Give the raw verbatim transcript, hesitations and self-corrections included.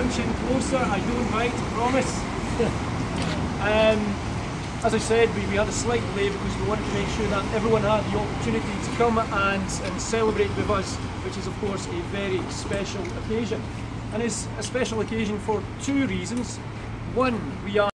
inching closer, I don't bite, promise. um, as I said, we, we had a slight delay because we wanted to make sure that everyone had the opportunity to come and, and celebrate with us, which is of course a very special occasion. And it's a special occasion for two reasons. One, we are